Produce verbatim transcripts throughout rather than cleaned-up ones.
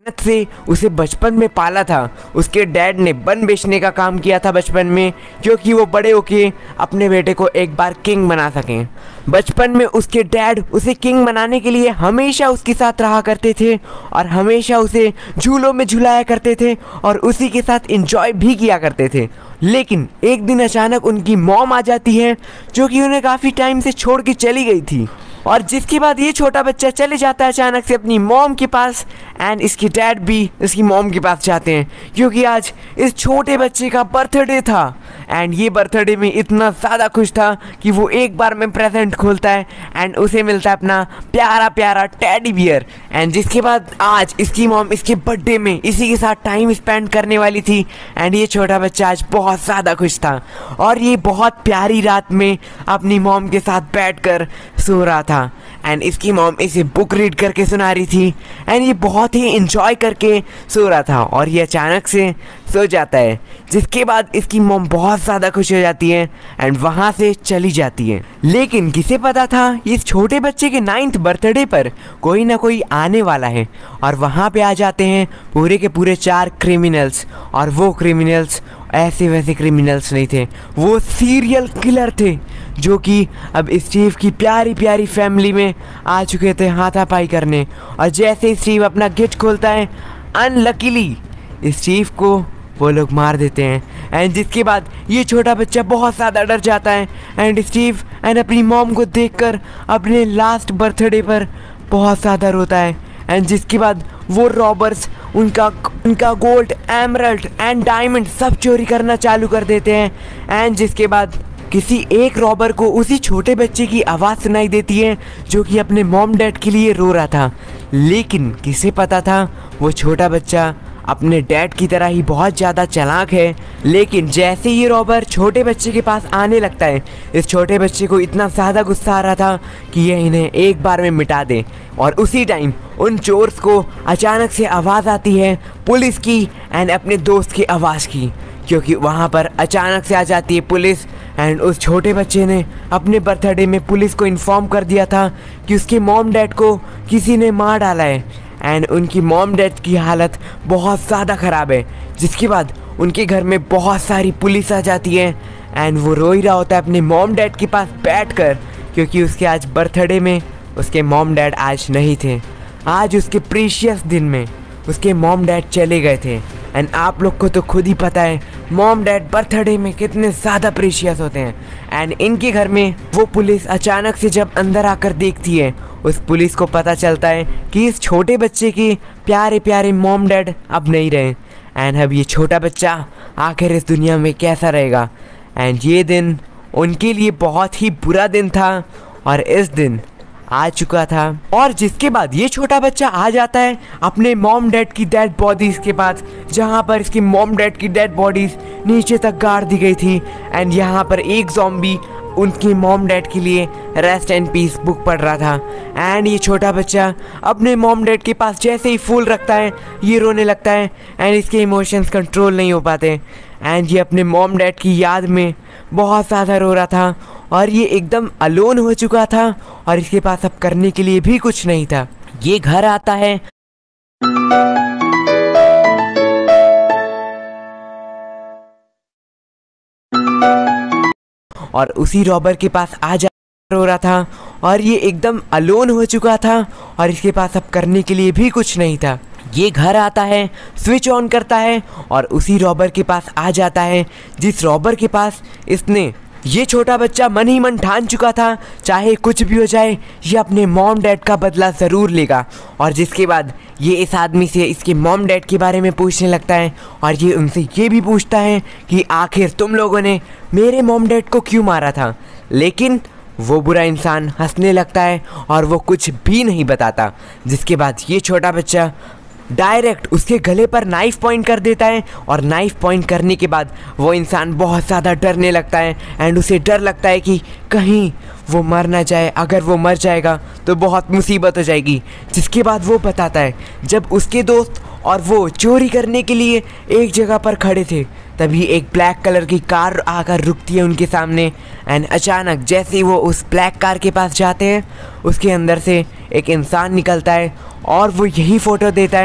से उसे बचपन में पाला था। उसके डैड ने बन बेचने का काम किया था बचपन में, क्योंकि वो बड़े होके अपने बेटे को एक बार किंग बना सकें। बचपन में उसके डैड उसे किंग बनाने के लिए हमेशा उसके साथ रहा करते थे और हमेशा उसे झूलों में झुलाया करते थे और उसी के साथ एंजॉय भी किया करते थे। लेकिन एक दिन अचानक उनकी मॉम आ जाती है, जो कि उन्हें काफ़ी टाइम से छोड़ के चली गई थी, और जिसके बाद ये छोटा बच्चा चले जाता है अचानक से अपनी मॉम के पास। एंड इसके डैड भी इसकी मॉम के पास जाते हैं, क्योंकि आज इस छोटे बच्चे का बर्थडे था। एंड ये बर्थडे में इतना ज़्यादा खुश था कि वो एक बार में प्रेजेंट खोलता है एंड उसे मिलता है अपना प्यारा प्यारा टेडी बियर। एंड जिसके बाद आज इसकी मॉम इसके बर्थडे में इसी के साथ टाइम स्पेंड करने वाली थी। एंड ये छोटा बच्चा आज बहुत ज़्यादा खुश था और ये बहुत प्यारी रात में अपनी मॉम के साथ बैठकर सो रहा था। एंड इसकी मॉम इसे बुक रीड करके सुना रही थी एंड ये बहुत ही इंजॉय करके सो रहा था और ये अचानक से सो जाता है, जिसके बाद इसकी मॉम बहुत ज़्यादा खुश हो जाती है एंड वहाँ से चली जाती है। लेकिन किसे पता था इस छोटे बच्चे के नाइन्थ बर्थडे पर कोई ना कोई आने वाला है, और वहाँ पे आ जाते हैं पूरे के पूरे चार क्रिमिनल्स। और वो क्रिमिनल्स ऐसे वैसे क्रिमिनल्स नहीं थे, वो सीरियल किलर थे, जो कि अब स्टीव की प्यारी प्यारी फैमिली में आ चुके थे हाथापाई करने। और जैसे स्टीव अपना गेट खोलता है, अनलकीली स्टीव को वो लोग मार देते हैं। एंड जिसके बाद ये छोटा बच्चा बहुत ज़्यादा डर जाता है एंड स्टीव एंड अपनी मॉम को देखकर अपने लास्ट बर्थडे पर बहुत ज़्यादा रोता है। एंड जिसके बाद वो रॉबर्स उनका उनका गोल्ड, एमरल्ड एंड डायमंड सब चोरी करना चालू कर देते हैं। एंड जिसके बाद किसी एक रॉबर को उसी छोटे बच्चे की आवाज़ सुनाई देती है, जो कि अपने मॉम डैड के लिए रो रहा था। लेकिन किसे पता था वो छोटा बच्चा अपने डैड की तरह ही बहुत ज़्यादा चालाक है। लेकिन जैसे ये रॉबर छोटे बच्चे के पास आने लगता है, इस छोटे बच्चे को इतना ज़्यादा गुस्सा आ रहा था कि ये इन्हें एक बार में मिटा दे। और उसी टाइम उन चोर्स को अचानक से आवाज़ आती है पुलिस की एंड अपने दोस्त की आवाज़ की, क्योंकि वहाँ पर अचानक से आ जाती है पुलिस। एंड उस छोटे बच्चे ने अपने बर्थडे में पुलिस को इन्फॉर्म कर दिया था कि उसके मॉम डैड को किसी ने मार डाला है। एंड उनकी मॉम डैड की हालत बहुत ज़्यादा ख़राब है, जिसके बाद उनके घर में बहुत सारी पुलिस आ जाती है। एंड वो रो ही रहा होता है अपने मॉम डैड के पास बैठकर, क्योंकि उसके आज बर्थडे में उसके मॉम डैड आज नहीं थे। आज उसके प्रीशियस दिन में उसके मॉम डैड चले गए थे। एंड आप लोग को तो खुद ही पता है मॉम डैड बर्थडे में कितने ज़्यादा प्रीशियस होते हैं। एंड इनके घर में वो पुलिस अचानक से जब अंदर आकर देखती है, उस पुलिस को पता चलता है कि इस छोटे बच्चे के प्यारे प्यारे मॉम डैड अब नहीं रहे। एंड अब ये छोटा बच्चा आखिर इस दुनिया में कैसा रहेगा। एंड ये दिन उनके लिए बहुत ही बुरा दिन था और इस दिन आ चुका था। और जिसके बाद ये छोटा बच्चा आ जाता है अपने मॉम डैड की डेड बॉडीज़ के पास, जहाँ पर इसकी मॉम डैड की डेड बॉडीज़ नीचे तक गाड़ दी गई थी। एंड यहाँ पर एक ज़ॉम्बी उनकी मॉम डैड के लिए रेस्ट एंड पीस बुक पढ़ रहा था। एंड ये छोटा बच्चा अपने मॉम डैड के पास जैसे ही फूल रखता है, ये रोने लगता है एंड इसके इमोशंस कंट्रोल नहीं हो पाते। एंड ये अपने मॉम डैड की याद में बहुत ज़्यादा रो रहा था और ये एकदम अलोन हो चुका था और इसके पास अब करने के लिए भी कुछ नहीं था। ये घर आता है और उसी रॉबर के पास आ जा रो रहा था और ये एकदम अलोन हो चुका था और इसके पास अब करने के लिए भी कुछ नहीं था। ये घर आता है, स्विच ऑन करता है और उसी रॉबर के पास आ जाता है, जिस रॉबर के पास इसने ये छोटा बच्चा मन ही मन ठान चुका था चाहे कुछ भी हो जाए ये अपने मॉम डैड का बदला ज़रूर लेगा। और जिसके बाद ये इस आदमी से इसके मॉम डैड के बारे में पूछने लगता है और ये उनसे ये भी पूछता है कि आखिर तुम लोगों ने मेरे मॉम डैड को क्यों मारा था। लेकिन वो बुरा इंसान हंसने लगता है और वो कुछ भी नहीं बताता। जिसके बाद ये छोटा बच्चा डायरेक्ट उसके गले पर नाइफ़ पॉइंट कर देता है और नाइफ़ पॉइंट करने के बाद वो इंसान बहुत ज़्यादा डरने लगता है एंड उसे डर लगता है कि कहीं वो मर ना जाए, अगर वो मर जाएगा तो बहुत मुसीबत हो जाएगी। जिसके बाद वो बताता है जब उसके दोस्त और वो चोरी करने के लिए एक जगह पर खड़े थे, तभी एक ब्लैक कलर की कार आकर रुकती है उनके सामने। एंड अचानक जैसे ही वो उस ब्लैक कार के पास जाते हैं, उसके अंदर से एक इंसान निकलता है और वो यही फ़ोटो देता है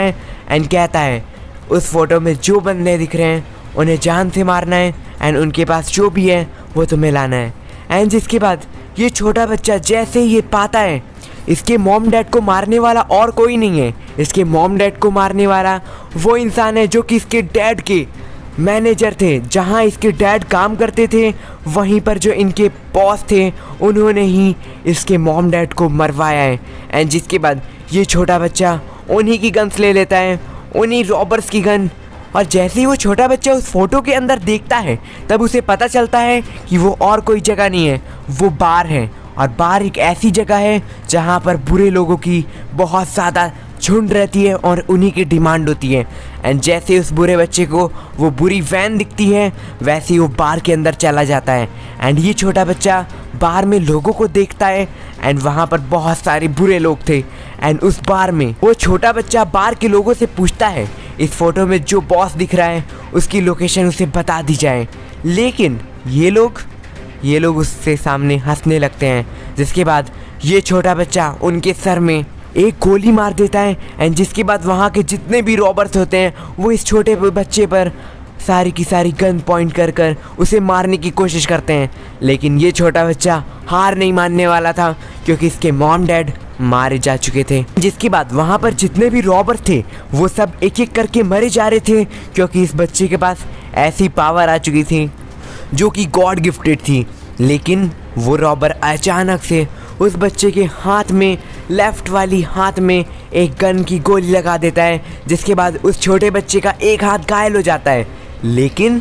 एंड कहता है उस फोटो में जो बंदे दिख रहे हैं उन्हें जान से मारना है एंड उनके पास जो भी है वो तुम्हें लाना है। एंड जिसके बाद ये छोटा बच्चा जैसे ही ये पाता है इसके मॉम डैड को मारने वाला और कोई नहीं है, इसके मॉम डैड को मारने वाला वो इंसान है जो कि इसके डैड के मैनेजर थे। जहां इसके डैड काम करते थे वहीं पर जो इनके बॉस थे उन्होंने ही इसके मॉम डैड को मरवाया है। एंड जिसके बाद ये छोटा बच्चा उन्हीं की गन्स ले लेता है, उन्हीं रॉबर्स की गन। और जैसे ही वो छोटा बच्चा उस फोटो के अंदर देखता है तब उसे पता चलता है कि वो और कोई जगह नहीं है, वो बार है। और बार एक ऐसी जगह है जहाँ पर बुरे लोगों की बहुत ज़्यादा झुंड रहती है और उन्हीं की डिमांड होती है। एंड जैसे उस बुरे बच्चे को वो बुरी वैन दिखती है वैसे ही वो बार के अंदर चला जाता है। एंड ये छोटा बच्चा बार में लोगों को देखता है एंड वहाँ पर बहुत सारे बुरे लोग थे। एंड उस बार में वो छोटा बच्चा बार के लोगों से पूछता है इस फोटो में जो बॉस दिख रहा है उसकी लोकेशन उसे बता दी जाए। लेकिन ये लोग ये लोग उससे सामने हंसने लगते हैं। जिसके बाद ये छोटा बच्चा उनके सर में एक गोली मार देता है। एंड जिसके बाद वहाँ के जितने भी रॉबर्स होते हैं वो इस छोटे बच्चे पर सारी की सारी गन पॉइंट कर कर उसे मारने की कोशिश करते हैं। लेकिन ये छोटा बच्चा हार नहीं मानने वाला था क्योंकि इसके मॉम डैड मारे जा चुके थे। जिसके बाद वहाँ पर जितने भी रॉबर्स थे वो सब एक एक करके मरे जा रहे थे क्योंकि इस बच्चे के पास ऐसी पावर आ चुकी थी जो कि गॉड गिफ्टेड थी। लेकिन वो रॉबर अचानक से उस बच्चे के हाथ में लेफ्ट वाली हाथ में एक गन की गोली लगा देता है। जिसके बाद उस छोटे बच्चे का एक हाथ घायल हो जाता है। लेकिन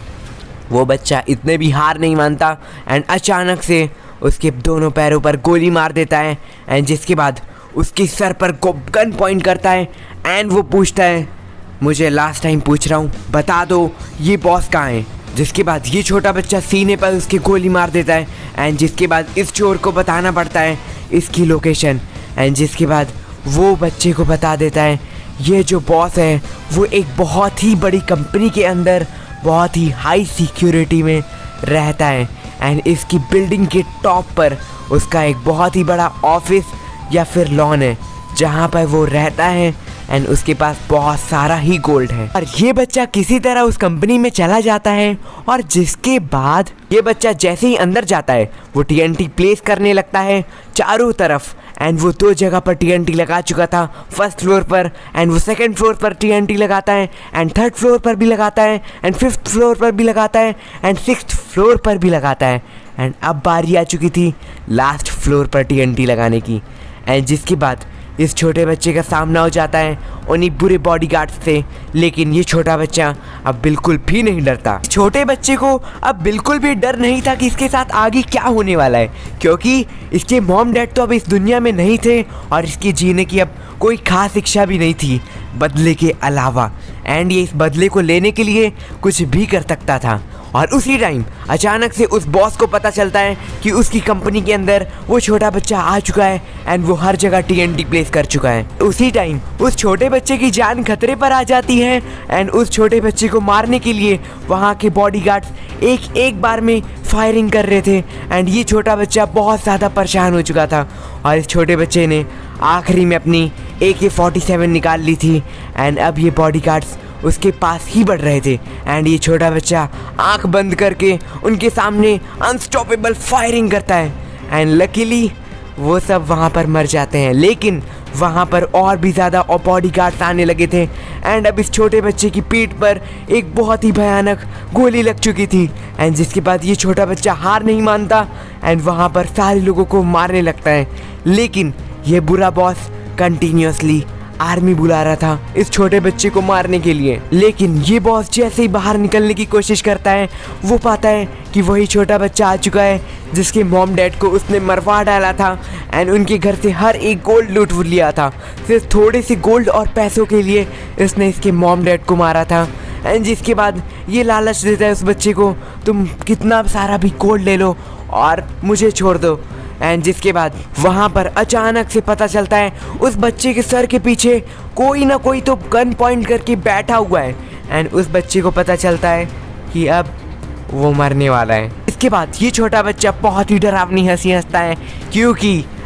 वो बच्चा इतने भी हार नहीं मानता एंड अचानक से उसके दोनों पैरों पर गोली मार देता है। एंड जिसके बाद उसके सर पर गन पॉइंट करता है एंड वो पूछता है मुझे लास्ट टाइम पूछ रहा हूँ बता दो ये बॉस कहाँ है। जिसके बाद ये छोटा बच्चा सीने पर उसकी गोली मार देता है। एंड जिसके बाद इस चोर को बताना पड़ता है इसकी लोकेशन। एंड जिसके बाद वो बच्चे को बता देता है ये जो बॉस है वो एक बहुत ही बड़ी कंपनी के अंदर बहुत ही हाई सिक्योरिटी में रहता है। एंड इसकी बिल्डिंग के टॉप पर उसका एक बहुत ही बड़ा ऑफिस या फिर लॉन है जहाँ पर वो रहता है। एंड उसके पास बहुत सारा ही गोल्ड है। और ये बच्चा किसी तरह उस कंपनी में चला जाता है। और जिसके बाद ये बच्चा जैसे ही अंदर जाता है वो टीएनटी प्लेस करने लगता है चारों तरफ। एंड वो दो जगह पर टीएनटी लगा चुका था, फर्स्ट फ्लोर पर एंड वो सेकंड फ्लोर पर टीएनटी लगाता है एंड थर्ड फ्लोर पर भी लगाता है एंड फिफ्थ फ्लोर पर भी लगाता है एंड सिक्स्थ फ्लोर पर भी लगाता है। एंड अब बारी आ चुकी थी लास्ट फ्लोर पर टीएनटी लगाने की। एंड जिसके बाद इस छोटे बच्चे का सामना हो जाता है उन्हीं बुरे बॉडीगार्ड्स से। लेकिन ये छोटा बच्चा अब बिल्कुल भी नहीं डरता। छोटे बच्चे को अब बिल्कुल भी डर नहीं था कि इसके साथ आगे क्या होने वाला है क्योंकि इसके मॉम डैड तो अब इस दुनिया में नहीं थे और इसके जीने की अब कोई खास इच्छा भी नहीं थी बदले के अलावा। एंड ये इस बदले को लेने के लिए कुछ भी कर सकता था। और उसी टाइम अचानक से उस बॉस को पता चलता है कि उसकी कंपनी के अंदर वो छोटा बच्चा आ चुका है एंड वो हर जगह टीएनटी प्लेस कर चुका है। उसी टाइम उस छोटे बच्चे की जान खतरे पर आ जाती है एंड उस छोटे बच्चे को मारने के लिए वहाँ के बॉडीगार्ड्स एक एक बार में फायरिंग कर रहे थे। एंड ये छोटा बच्चा बहुत ज़्यादा परेशान हो चुका था और इस छोटे बच्चे ने आखिरी में अपनी ए के फोर्टी सेवन निकाल ली थी। एंड अब ये बॉडीगार्ड्स उसके पास ही बढ़ रहे थे एंड ये छोटा बच्चा आंख बंद करके उनके सामने अनस्टॉपेबल फायरिंग करता है। एंड लकीली वो सब वहाँ पर मर जाते हैं। लेकिन वहाँ पर और भी ज़्यादा बॉडीगार्ड्स आने लगे थे एंड अब इस छोटे बच्चे की पीठ पर एक बहुत ही भयानक गोली लग चुकी थी। एंड जिसके बाद ये छोटा बच्चा हार नहीं मानता एंड वहाँ पर सारे लोगों को मारने लगता है। लेकिन ये बुरा बॉस कंटिन्यूसली आर्मी बुला रहा था इस छोटे बच्चे को मारने के लिए। लेकिन ये बॉस जैसे ही बाहर निकलने की कोशिश करता है वो पाता है कि वही छोटा बच्चा आ चुका है जिसके मॉम डैड को उसने मरवा डाला था एंड उनके घर से हर एक गोल्ड लूट लिया था। सिर्फ थोड़े से गोल्ड और पैसों के लिए इसने इसके मॉम डैड को मारा था। एंड जिसके बाद ये लालच देता है उस बच्चे को तुम कितना सारा भी गोल्ड ले लो और मुझे छोड़ दो। एंड जिसके बाद वहाँ पर अचानक से पता चलता है उस बच्चे के सर के पीछे कोई ना कोई तो गन पॉइंट करके बैठा हुआ है। एंड उस बच्चे को पता चलता है कि अब वो मरने वाला है। इसके बाद ये छोटा बच्चा बहुत ही डरावनी हंसी हंसता है क्योंकि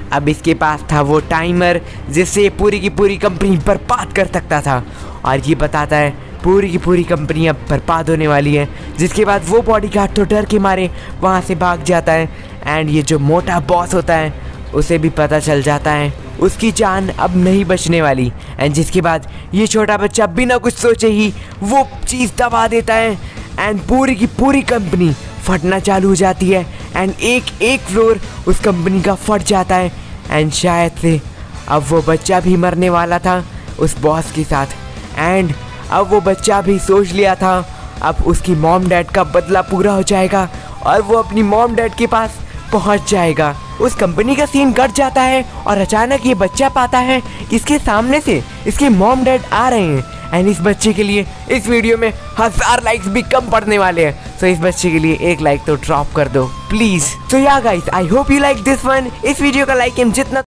अब इसके पास था वो टाइमर जिससे पूरी की पूरी कंपनी बर्बाद कर सकता था, और ये बताता है पूरी की पूरी कंपनी अब बर्बाद होने वाली है। जिसके बाद वो बॉडीगार्ड तो डर के मारे वहाँ से भाग जाता है, एंड ये जो मोटा बॉस होता है उसे भी पता चल जाता है उसकी जान अब नहीं बचने वाली। एंड जिसके बाद ये छोटा बच्चा बिना कुछ सोचे ही वो चीज़ दबा देता है, एंड पूरी की पूरी कंपनी फटना चालू हो जाती है, एंड एक एक फ्लोर उस कंपनी का फट जाता है। एंड शायद से अब वो बच्चा भी मरने वाला था उस बॉस के साथ, एंड अब वो बच्चा भी सोच लिया था अब उसकी मॉम डैड का बदला पूरा हो जाएगा और वो अपनी मॉम डैड के पास पहुंच जाएगा। उस कंपनी का सीन कट जाता है और अचानक ये बच्चा पाता है कि इसके सामने से इसके मॉम डैड आ रहे हैं, एंड इस बच्चे के लिए इस वीडियो में हजार लाइक्स भी कम पड़ने वाले हैं। सो इस बच्चे के लिए एक लाइक तो ड्रॉप कर दो please. So yeah guys, I hope you like this one. इस वीडियो का लाइक जितना